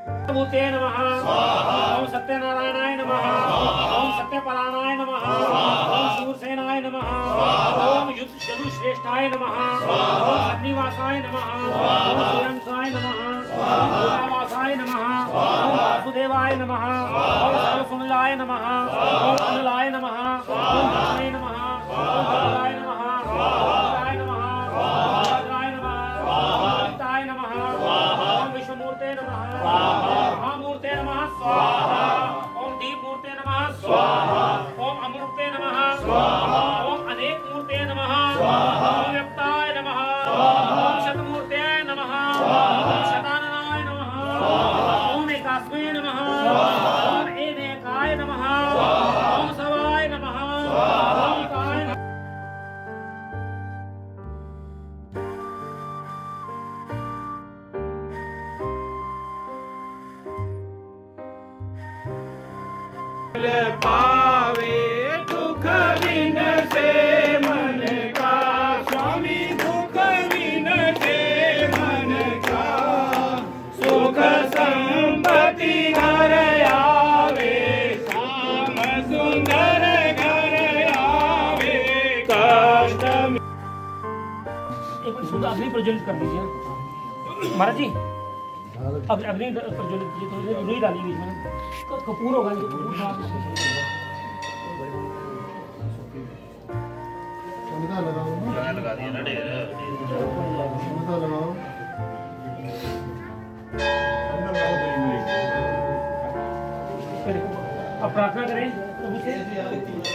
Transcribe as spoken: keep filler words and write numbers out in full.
भूते नमः। ओम सत्यनारायणाय नमः। ओम सत्यपरायणाय नमः। ओम शूरसेनाय नमः। ओम युद्ध चतुश्रेष्ठाय नमः। ओम अग्निवासाय नमः। ओम सूर्यांशाय नमः। ओम भूतावासाय नमः। ओम वासुदेवाय नमः। ओम सर्वसुनिलाय नमः। ओम अनुलाय नमः। ओम कृष्णाय नमः। ओम भद्राय नमः। ओम नमः। ओम भद्राय नमः। ओम हिताय नमः। ओम विश्वमूर्ते नमः। महामूर्ते नमः स्वाहा। ओम दीपमूर्ते नमः स्वाहा। ओम अमृते नमः स्वाहा। ओम अनेक मूर्ते नमः स्वाहा। ओम व्यक्ताय नमः स्वाहा। ओम शतमूर्ते नमः स्वाहा। ओम शताननाय नमः स्वाहा। ओम एकास्मै नमः स्वाहा। ओम एनेकाय नमः स्वाहा। ओम सवाय नमः स्वाहा। ओम काय नमः। पावे दुख विन से मन का स्वामी, दुख विन से मन का सुख संपत्ति घर आवे, श्याम सुंदर घर आवे कष्ट। एक मिनट अग्नि प्रज्वलित कर दीजिए महाराज जी। अब अग्नि प्रज्वलित कीजिए, तो रुई डालिए बीच में, कपूर होगा। लगा लगा दिया ना ढेर। अब प्रार्थना करें प्रभु से।